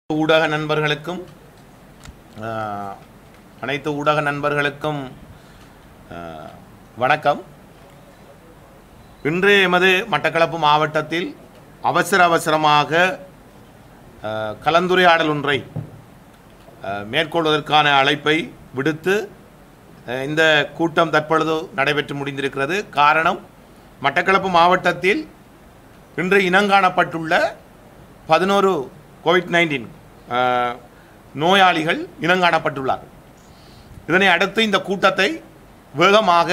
ஊடக நண்பர்களுக்கும் அனைத்து ஊடக நண்பர்களுக்கும் வணக்கம். இன்று எமது மட்டக்களப்பு மாவட்டத்தில் அவசரமாக கலந்துரையாடல் ஒன்றை மேற்கொள்வதற்கான அழைப்பை விடுத்து இந்த கூட்டம் தற்பொழுது நடைபெற்று முடிந்திருக்கிறது. காரணம், மட்டக்களப்பு மாவட்டத்தில் இன்று இனங்காணப்பட்டுள்ள 11 COVID-19 நோயாளிகள் இனங்காணப்பட்டுள்ளார்கள். இதனை அடுத்து இந்த கூட்டத்தை வேகமாக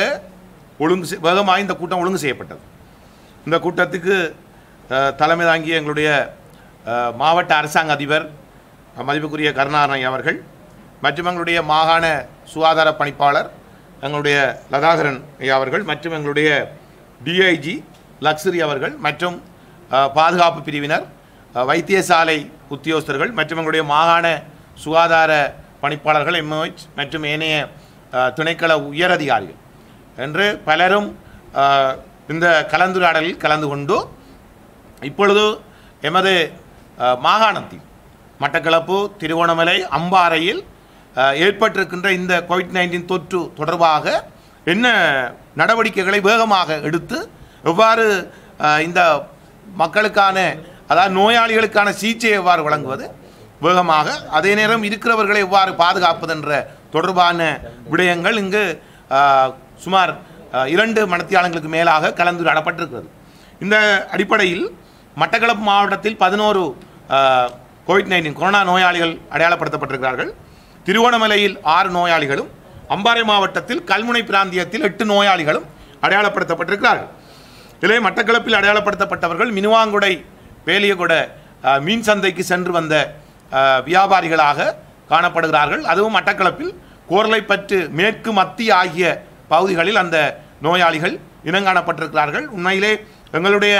இந்த கூட்டம் ஒழுங்கு செய்யப்பட்டது. இந்த கூட்டத்துக்கு தலைமை தாங்கிய எங்களுடைய மாவட்ட அரசாங்க அதிபர் மதிப்புக்குரிய கருணாநிதி அவர்கள் மற்றும் எங்களுடைய மாகாண சுகாதார பணிப்பாளர் எங்களுடைய லதாகரன் அவர்கள் மற்றும் எங்களுடைய டிஐஜி லக்ஸரி அவர்கள் மற்றும் பாதுகாப்பு பிரிவினர், வைத்தியசாலை உத்தியோகஸ்தர்கள் மற்றும் எங்களுடைய மாகாண சுகாதார பணிப்பாளர்கள் MOH மற்றும் ஏனைய திணைக்கள உயரதிகாரிகள் என்று பலரும் இந்த கலந்துரையாடலில் கலந்து கொண்டு இப்பொழுது எமது மாகாணத்தில் மட்டக்களப்பு, திருகோணமலை, அம்பாறையில் ஏற்பட்டிருக்கின்ற இந்த COVID-19 தொற்று தொடர்பாக என்ன நடவடிக்கைகளை வேகமாக எடுத்து எவ்வாறு இந்த மக்களுக்கான, அதாவது நோயாளிகளுக்கான சிகிச்சையை எவ்வாறு வழங்குவது வேகமாக, அதே நேரம் இருக்கிறவர்களை எவ்வாறு பாதுகாப்பது என்ற தொடர்பான விடயங்கள் இங்கு சுமார் 2 மணித்தியாலங்களுக்கு மேலாக கலந்துரையாடப்பட்டிருக்கிறது. இந்த அடிப்படையில் மட்டக்களப்பு மாவட்டத்தில் 11 COVID-19 கொரோனா நோயாளிகள் அடையாளப்படுத்தப்பட்டிருக்கிறார்கள். திருவோணமலையில் 6 நோயாளிகளும், அம்பாறை மாவட்டத்தில் கல்முனை பிராந்தியத்தில் 8 நோயாளிகளும் அடையாளப்படுத்தப்பட்டிருக்கிறார்கள். இதிலே மட்டக்களப்பில் அடையாளப்படுத்தப்பட்டவர்கள் மினுவாங்குடை வேலியகுட மீன் சந்தைக்கு சென்று வந்த வியாபாரிகளாக காணப்படுகிறார்கள். அதுவும் மட்டக்களப்பில் கோர்லைப்பற்று, மேற்கு மத்திய ஆகிய பகுதிகளில் அந்த நோயாளிகள் இனங்காணப்பட்டிருக்கிறார்கள். உண்மையிலே எங்களுடைய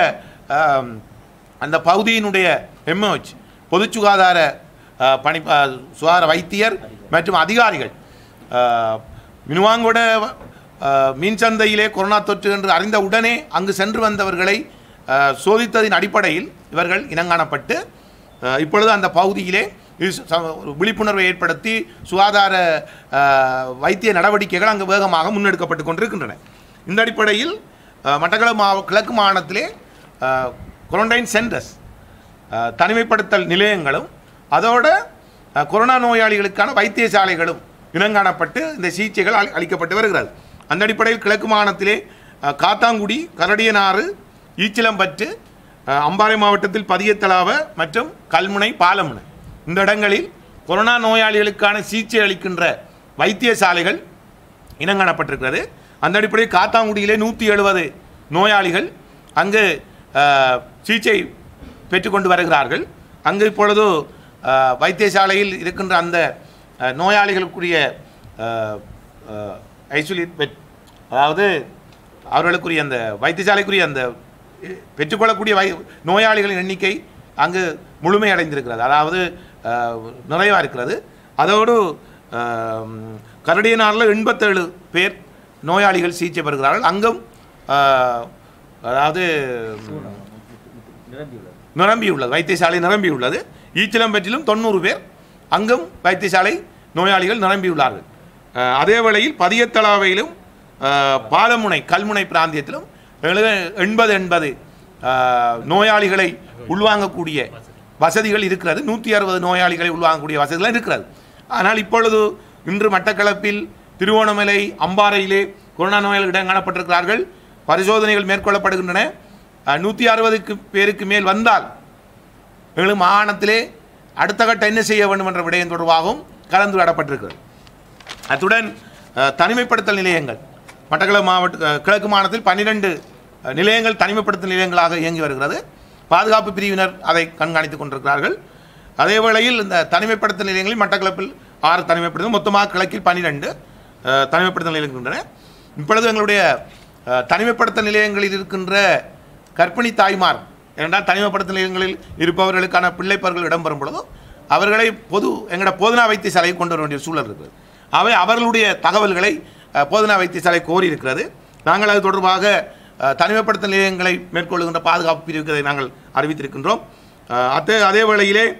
அந்த பகுதியினுடைய MOH பொது சுகாதார சுகாதார வைத்தியர் மற்றும் அதிகாரிகள் மினுவாங்குட மீன் சந்தையிலே கொரோனா தொற்று என்று அறிந்த உடனே அங்கு சென்று வந்தவர்களை சோதித்ததின் அடிப்படையில் இவர்கள் இனங்காணப்பட்டு இப்பொழுது அந்த பகுதியிலே விழிப்புணர்வை ஏற்படுத்தி சுகாதார வைத்திய நடவடிக்கைகள் அங்கு வேகமாக முன்னெடுக்கப்பட்டு கொண்டிருக்கின்றன. இந்த அடிப்படையில் மட்டக்களப்பு கிழக்கு மாகாணத்திலே குவாரண்டைன் சென்டர்ஸ், தனிமைப்படுத்தல் நிலையங்களும் அதோட கொரோனா நோயாளிகளுக்கான வைத்தியசாலைகளும் இனங்காணப்பட்டு இந்த சிகிச்சைகள் அளிக்கப்பட்டு வருகிறது. அந்த அடிப்படையில் கிழக்கு மாகாணத்திலே காத்தாங்குடி, கரடியனாறு, ஈச்சிலம்பற்று, அம்பாறை மாவட்டத்தில் பதியத்தலாவ மற்றும் கல்முனை, பாலமுனை இந்த இடங்களில் கொரோனா நோயாளிகளுக்கான சிகிச்சை அளிக்கின்ற வைத்தியசாலைகள் இனங்காணப்பட்டிருக்கிறது. அந்த அடிப்படையில் காத்தாங்குடியிலே 170 நோயாளிகள் அங்கு சிகிச்சை பெற்றுக்கொண்டு வருகிறார்கள். அங்கு இப்பொழுது வைத்தியசாலையில் இருக்கின்ற அந்த நோயாளிகளுக்குரிய ஐசோலேட் பெட், அதாவது அவர்களுக்குரிய அந்த வைத்தியசாலைக்குரிய அந்த பெற்றுக்கொள்ளக்கூடிய நோயாளிகளின் எண்ணிக்கை அங்கு முழுமையடைந்திருக்கிறது, அதாவது நிறைவாக இருக்கிறது. அதோடு கரடியனாரில் 87 பேர் நோயாளிகள் சிகிச்சை பெறுகிறார்கள். அங்கும் அதாவது நிரம்பியுள்ளது, வைத்தியசாலை நிரம்பியுள்ளது. ஈச்சிலம்பற்றிலும் 90 பேர், அங்கும் வைத்தியசாலை நோயாளிகள் நிரம்பியுள்ளார்கள். அதே வேளையில் பதியத்தலாவையிலும் பாலமுனை, கல்முனை பிராந்தியத்திலும் 80 நோயாளிகளை உள்வாங்கக்கூடிய வசதிகள் இருக்கிறது. 160 நோயாளிகளை உள்வாங்கக்கூடிய வசதிகள் இருக்கிறது. ஆனால் இப்பொழுது இன்று மட்டக்களப்பில், திருவோணமலை, அம்பாறையிலே கொரோனா நோயாளிகள் இடம் காணப்பட்டிருக்கிறார்கள். பரிசோதனைகள் மேற்கொள்ளப்படுகின்றன. 160 பேருக்கு மேல் வந்தால் எங்களுக்கு மாகாணத்திலே அடுத்த கட்ட என்ன செய்ய வேண்டும் என்ற விடயம் தொடர்பாகவும் கலந்துரையாடப்பட்டிருக்கிறது. அத்துடன் தனிமைப்படுத்தல் நிலையங்கள் மட்டக்களப்பு மாவட்ட கிழக்கு மாகாணத்தில் 12 நிலையங்கள் தனிமைப்படுத்தல் நிலையங்களாக இயங்கி வருகிறது. பாதுகாப்பு பிரிவினர் அதை கண்காணித்துக் கொண்டிருக்கிறார்கள். அதே வேளையில் இந்த தனிமைப்படுத்தல் நிலையங்களில் மட்டக்களப்பில் 6 தனிமைப்படுத்தல், மொத்தமாக கிழக்கில் 12 தனிமைப்படுத்தல் நிலையங்கள் இருக்கின்றன. இப்பொழுது எங்களுடைய தனிமைப்படுத்தல் நிலையங்களில் இருக்கின்ற கர்ப்பிணி தாய்மார், ஏனென்றால் தனிமைப்படுத்தல் நிலையங்களில் இருப்பவர்களுக்கான பிள்ளைப்பர்கள் இடம்பெறும் பொழுது அவர்களை எங்களோட போதனா வைத்தியசாலையை கொண்டு வர வேண்டிய சூழல் இருக்கிறது. அவர்களுடைய தகவல்களை போதனா வைத்தியசாலை கோரி இருக்கிறது. நாங்கள் அது தொடர்பாக தனிமைப்படுத்தல் நிலையங்களை மேற்கொள்ளுகின்ற பாதுகாப்பு பிரிவுகளை நாங்கள் அறிவித்திருக்கின்றோம். அதே வேளையிலே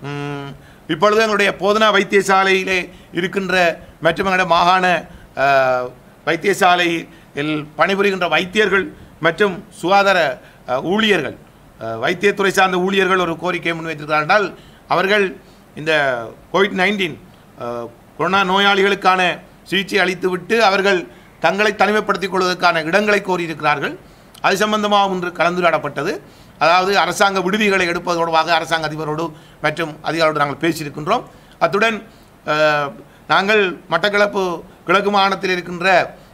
இப்பொழுது எங்களுடைய போதனா வைத்தியசாலையிலே இருக்கின்ற மற்றும் எங்களுடைய மாகாண வைத்தியசாலையில் பணிபுரிகின்ற வைத்தியர்கள் மற்றும் சுகாதார ஊழியர்கள், வைத்தியத்துறை சார்ந்த ஊழியர்கள் ஒரு கோரிக்கையை முன்வைத்திருக்கிறார்கள் என்றால், அவர்கள் இந்த கோவிட்-19 கொரோனா நோயாளிகளுக்கான சிகிச்சை அளித்துவிட்டு அவர்கள் தங்களை தனிமைப்படுத்திக் கொள்வதற்கான இடங்களை கோரியிருக்கிறார்கள். அது சம்பந்தமாக ஒன்று கலந்துரையாடப்பட்டது. அதாவது அரசாங்க விடுதிகளை எடுப்பது தொடர்பாக அரசாங்க அதிபரோடு மற்றும் அதிகாரிகளோடு நாங்கள் பேசியிருக்கின்றோம். அத்துடன் நாங்கள் மட்டக்களப்பு கிழக்கு மாகாணத்தில் இருக்கின்ற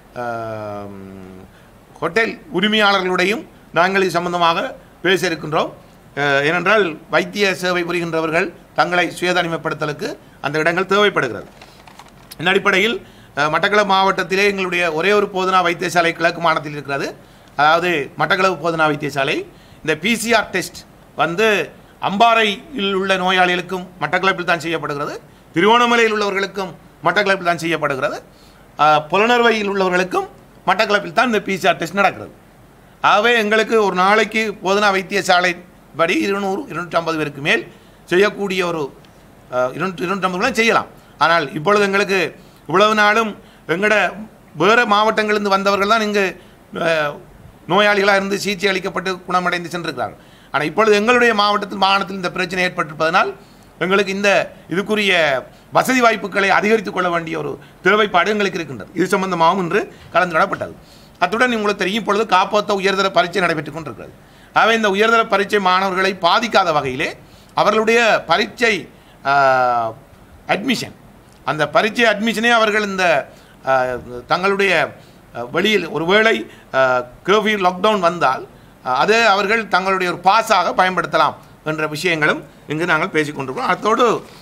ஹோட்டல் உரிமையாளர்களுடையும் நாங்கள் இது சம்பந்தமாக பேச இருக்கின்றோம். ஏனென்றால் வைத்திய சேவை புரிகின்றவர்கள் தங்களை சுயதனிமைப்படுத்தலுக்கு அந்த இடங்கள் தேவைப்படுகிறது. இந்த அடிப்படையில் மட்டக்களப்பு மாவட்டத்திலே எங்களுடைய ஒரே ஒரு போதனா வைத்தியசாலை கிழக்கு மாகாணத்தில் இருக்கிறது. அதாவது மட்டக்களப்பு போதனா வைத்தியசாலை. இந்த பிசிஆர் டெஸ்ட் அம்பாறையில் உள்ள நோயாளிகளுக்கும் மட்டக்களப்பில் தான் செய்யப்படுகிறது, திருவோணமலையில் உள்ளவர்களுக்கும் மட்டக்களப்பில் தான் செய்யப்படுகிறது, புலனர்வையில் உள்ளவர்களுக்கும் மட்டக்களப்பில் தான் இந்த பிசிஆர் டெஸ்ட் நடக்கிறது. ஆகவே எங்களுக்கு ஒரு நாளைக்கு போதனா வைத்தியசாலை படி 200-250 பேருக்கு மேல் செய்யக்கூடிய ஒரு 250 செய்யலாம். ஆனால் இப்பொழுது எங்களுக்கு இவ்வளவு நாளும் எங்களோட வேறு மாவட்டங்களிலிருந்து வந்தவர்கள் தான் இங்கு நோயாளிகளாக இருந்து சிகிச்சை அளிக்கப்பட்டு குணமடைந்து சென்றிருக்கிறார்கள். ஆனால் இப்பொழுது எங்களுடைய மாகாணத்தில் இந்த பிரச்சனை ஏற்பட்டிருப்பதனால் எங்களுக்கு இதுக்குரிய வசதி வாய்ப்புகளை அதிகரித்துக் கொள்ள வேண்டிய ஒரு தேவைப்பாடு எங்களுக்கு இருக்கின்றது. இது சம்பந்தமாகவும் இன்று கலந்துரையாடப்பட்டது. அத்துடன் உங்களுக்கு தெரியும், இப்பொழுது காப்போத்த உயர்தர பரீட்சை நடைபெற்றுக் கொண்டிருக்கிறது. ஆகவே இந்த உயர்தர பரீட்சை மாணவர்களை பாதிக்காத வகையிலே அவர்களுடைய பரீட்சை அட்மிஷன், அந்த பரீட்சை அட்மிஷனே அவர்கள் இந்த தங்களுடைய வெளியில் ஒருவேளை கர்ஃப்யூ லாக்டவுன் வந்தால் அதை அவர்கள் தங்களுடைய ஒரு பாஸாக பயன்படுத்தலாம் என்ற விஷயங்களும் இங்கு நாங்கள் பேசிக்கொண்டிருக்கிறோம். அத்தோடு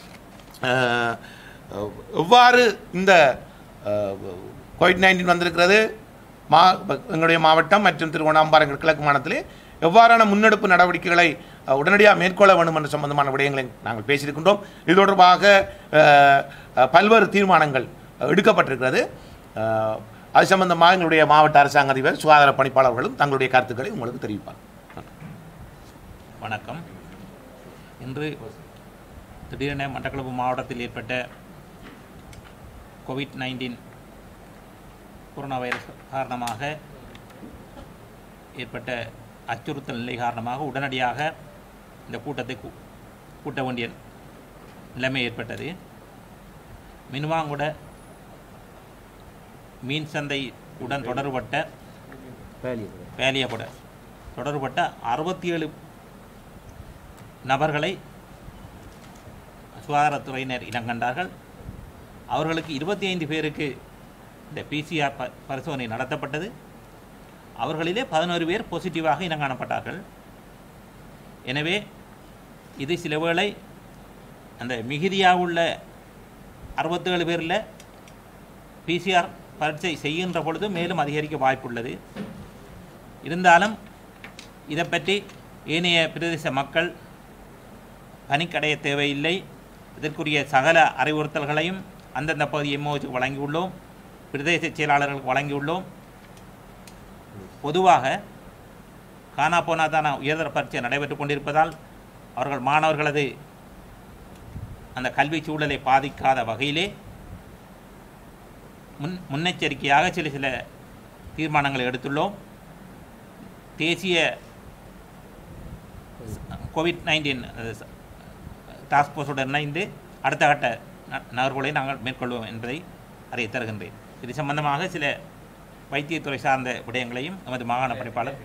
எவ்வாறு இந்த கோவிட்-19 வந்திருக்கிறது, எங்களுடைய மாவட்டம் மற்றும் திருவண்ணாமலை கிழக்கு மாநிலத்திலே எவ்வாறான முன்னெடுப்பு நடவடிக்கைகளை உடனடியாக மேற்கொள்ள வேண்டும் என்ற சம்பந்தமான விடயங்களை நாங்கள் பேசியிருக்கின்றோம். இது தொடர்பாக பல்வேறு தீர்மானங்கள் எடுக்கப்பட்டிருக்கிறது. அது சம்பந்தமாக எங்களுடைய மாவட்ட அரசாங்க அதிபர் சுகாதார பணிப்பாளர்களும் தங்களுடைய கருத்துக்களை உங்களுக்கு தெரிவிப்பார். வணக்கம். இன்று திடீரென மட்டக்களப்பு மாவட்டத்தில் ஏற்பட்ட கோவிட்-19 கொரோனா வைரஸ் காரணமாக ஏற்பட்ட அச்சுறுத்தல் நிலை காரணமாக உடனடியாக இந்த கூட்டத்தை கூட்ட வேண்டிய நிலைமை ஏற்பட்டது. மினுவாங்குட மீன் சந்தை உடன் தொடர்பட்ட வேலியப்பட தொடர்பட்ட 67 நபர்களை சுகாதாரத்துறையினர் இனங்கண்டார்கள். அவர்களுக்கு 25 பேருக்கு இந்த பிசிஆர் பரிசோதனை நடத்தப்பட்டது. அவர்களிலே 11 பேர் பாசிட்டிவாக இனங்காணப்பட்டார்கள். எனவே இது சில வேளை அந்த மிகுதியாக உள்ள 67 பேரில் பிசிஆர் பரீட்சை செய்கின்ற பொழுது மேலும் அதிகரிக்க வாய்ப்புள்ளது. இருந்தாலும் இதை பற்றி ஏனைய பிரதேச மக்கள் பணிக்கடைய தேவையில்லை. இதற்குரிய சகல அறிவுறுத்தல்களையும் அந்தந்த பகுதி எம்ஓக்கு வழங்கியுள்ளோம், பிரதேச செயலாளர்களுக்கு வழங்கியுள்ளோம். பொதுவாக காணாப்போனாதான உயர்தர பரீட்சை நடைபெற்று கொண்டிருப்பதால் அவர்கள் மாணவர்களது அந்த கல்வி சூழலை பாதிக்காத வகையிலே முன்னெச்சரிக்கையாக சில தீர்மானங்களை எடுத்துள்ளோம். தேசிய கோவிட்-19 டாஸ்க் ஃபோர்ஸுடன் இணைந்து அடுத்த கட்ட நகர்வுகளை நாங்கள் மேற்கொள்வோம் என்பதை அறிய தருகின்றேன். இது சம்பந்தமாக சில வைத்தியத்துறை சார்ந்த விடயங்களையும் நமது மாகாண பணிப்பாளர்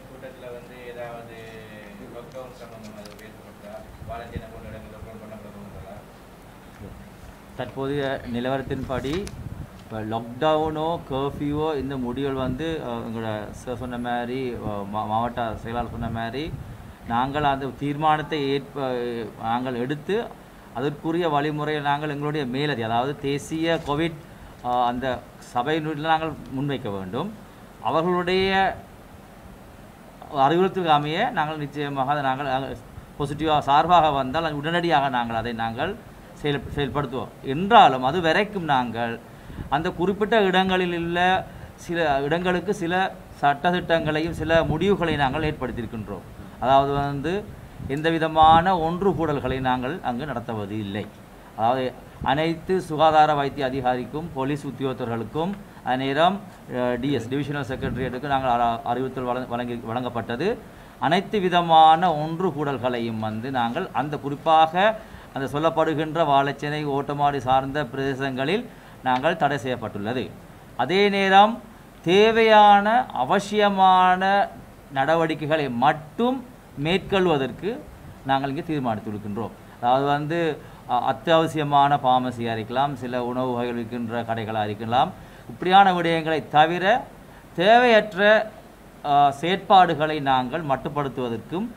தற்போதைய நிலவரத்தின்படி இப்போ லாக்டவுனோ கர்ஃப்யூவோ இந்த முடிவுகள் எங்களோட சார் சொன்ன மாதிரி மாவட்ட செயலாளர் சொன்ன மாதிரி நாங்கள் அந்த தீர்மானத்தை நாங்கள் எடுத்து அதற்குரிய வழிமுறையை நாங்கள் எங்களுடைய மேலதி, அதாவது தேசிய கோவிட் அந்த சபையினுடைய நாங்கள் முன்வைக்க வேண்டும். அவர்களுடைய அறிவுறுத்தலுக்கு அமைய நாங்கள் நிச்சயமாக அதை நாங்கள் பாசிட்டிவாக சார்பாக வந்தால் உடனடியாக நாங்கள் அதை நாங்கள் செயல்படுத்துவோம். என்றாலும் அது வரைக்கும் நாங்கள் அந்த குறிப்பிட்ட இடங்களில் உள்ள சில இடங்களுக்கு சில சட்டத்திட்டங்களையும் சில முடிவுகளை நாங்கள் ஏற்படுத்தியிருக்கின்றோம். அதாவது எந்த விதமான ஒன்று கூடல்களை நாங்கள் அங்கு நடத்துவது இல்லை. அதாவது அனைத்து சுகாதார வைத்திய அதிகாரிக்கும் போலீஸ் உத்தியோகத்தர்களுக்கும் அந்நேரம் டிஎஸ் டிவிஷனல் செக்ரட்டரியேட்டுக்கு நாங்கள் அறிவுறுத்தல் வழங்கப்பட்டது. அனைத்து விதமான ஒன்று கூடல்களையும் நாங்கள் அந்த குறிப்பாக அந்த சொல்லப்படுகின்ற வாழைச்சேனை ஓட்டமாடி சார்ந்த பிரதேசங்களில் நாங்கள் தடை செய்யப்பட்டுள்ளது. அதே நேரம் தேவையான அவசியமான நடவடிக்கைகளை மட்டும் மேற்கொள்வதற்கு நாங்கள் இங்கே தீர்மானித்திருக்கின்றோம். அதாவது அத்தியாவசியமான பார்மசியாக இருக்கலாம், சில உணவு வகைகள் இருக்கின்ற கடைகளாக இருக்கலாம். இப்படியான விடயங்களை தவிர தேவையற்ற செயற்பாடுகளை நாங்கள் மட்டுப்படுத்துவதற்கும்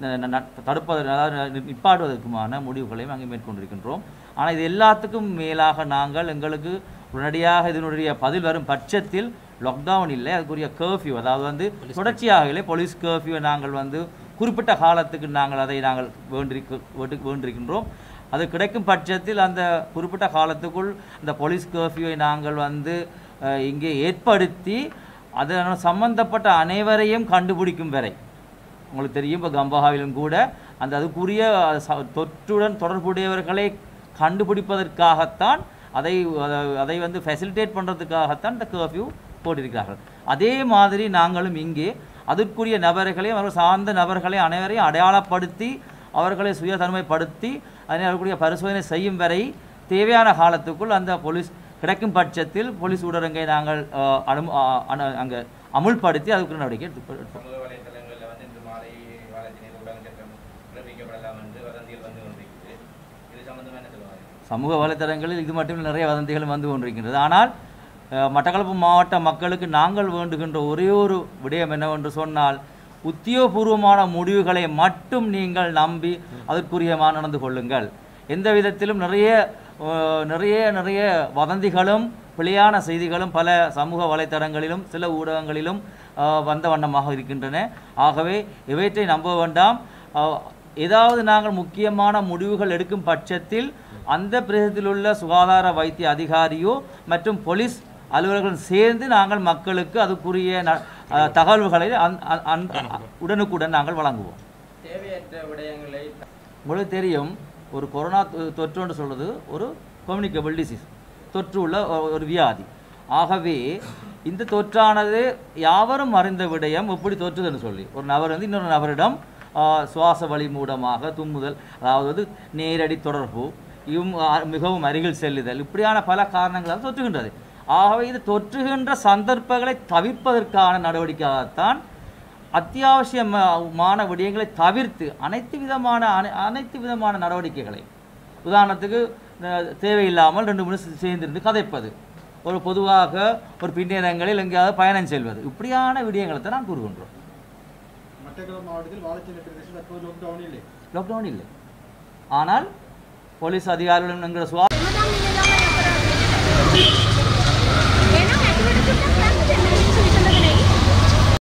நிப்பாட்டுவதற்குமான முடிவுகளையும் அங்கே மேற்கொண்டிருக்கின்றோம். ஆனால் இது எல்லாத்துக்கும் மேலாக நாங்கள் எங்களுக்கு உடனடியாக இதனுடைய பதில் வரும் பட்சத்தில் லாக்டவுன் இல்லை, அதுக்குரிய கர்ஃப்யூ, அதாவது தொடர்ச்சியாக போலீஸ் கர்ஃப்யூவை நாங்கள் குறிப்பிட்ட காலத்துக்கு அதை நாங்கள் வேண்டியிருக்கின்றோம். அது கிடைக்கும் பட்சத்தில் அந்த குறிப்பிட்ட காலத்துக்குள் அந்த போலீஸ் கர்ஃப்யூவை நாங்கள் இங்கே ஏற்படுத்தி அதனால் சம்பந்தப்பட்ட அனைவரையும் கண்டுபிடிக்கும் வரை, உங்களுக்கு தெரியும் இப்போ கம்பஹாவிலும் கூட அதுக்குரிய தொற்றுடன் தொடர்புடையவர்களை கண்டுபிடிப்பதற்காகத்தான் அதை ஃபெசிலிட்டேட் பண்ணுறதுக்காகத்தான் இந்த கர்ஃப்யூ போட்டிருக்கிறார்கள். அதே மாதிரி நாங்களும் இங்கே அதற்குரிய நபர்களையும் அவர்கள் சார்ந்த நபர்களை அனைவரையும் அடையாளப்படுத்தி அவர்களை சுய தனிமைப்படுத்தி அதற்குரிய பரிசோதனை செய்யும் வரை தேவையான காலத்துக்குள் அந்த போலீஸ் கிடைக்கும் பட்சத்தில் போலீஸ் ஊடகங்களை நாங்கள் அங்கே அமுல்படுத்தி அதுக்குரிய நடவடிக்கை எடுத்துக்கொள்வோம். சமூக வலைத்தளங்களில் இது மட்டும் நிறைய வதந்திகள் வந்து கொண்டிருக்கின்றது. ஆனால் மட்டக்களப்பு மாவட்ட மக்களுக்கு நாங்கள் வேண்டுகின்ற ஒரே ஒரு விடயம் என்னவென்று சொன்னால், உத்தியோகபூர்வமான முடிவுகளை மட்டும் நீங்கள் நம்பி அதற்குரியமாக நடந்து கொள்ளுங்கள். எந்த விதத்திலும் நிறைய வதந்திகளும் பிழையான செய்திகளும் பல சமூக வலைத்தளங்களிலும் சில ஊடகங்களிலும் வந்த வண்ணமாக இருக்கின்றன. ஆகவே இவற்றை நம்ப வேண்டாம். ஏதாவது நாங்கள் முக்கியமான முடிவுகள் எடுக்கும் பட்சத்தில் அந்த பிரதேசத்தில் உள்ள சுகாதார வைத்திய அதிகாரியோ மற்றும் போலீஸ் அலுவலர்களும் சேர்ந்து நாங்கள் மக்களுக்கு அதுக்குரிய தகவல்களை உடனுக்குடன் நாங்கள் வழங்குவோம். தேவையற்ற விடயங்களை உங்களுக்கு தெரியும், ஒரு கொரோனா தொற்றுன்னு சொல்கிறது ஒரு கம்யூனிகபிள் டிசீஸ், தொற்று உள்ள ஒரு வியாதி. ஆகவே இந்த தொற்றானது யாவரும் அறிந்த விடயம் எப்படி தொற்றுதுன்னு சொல்லி ஒரு நபர் இன்னொரு நபரிடம் சுவாச வழி மூலமாக தும்முதல், அதாவது நேரடி தொடர்பு, மிகவும் அருகில் செல்லுதல், இப்படியான பல காரணங்களால் தொற்றுகின்றது. ஆகவே இது தொற்றுகின்ற சந்தர்ப்பங்களை தவிர்ப்பதற்கான நடவடிக்கையாகத்தான் அத்தியாவசியமான விடயங்களை தவிர்த்து அனைத்து விதமான நடவடிக்கைகளை, உதாரணத்துக்கு தேவையில்லாமல் 2 மணி சேர்ந்திருந்து கதைப்பது, ஒரு பொதுவாக ஒரு பின்னேரங்களில் எங்கேயாவது பயணம் செல்வது, இப்படியான விடயங்களை தான் நான் கூறுகின்றோம். மட்டக்களப்பு மாவட்டத்தில் வாழைச்சேனை பிரதேசத்தில் லாக்டவுன் இல்லை. ஆனால் போலீஸ் அதிகாரிகளும் என்கிற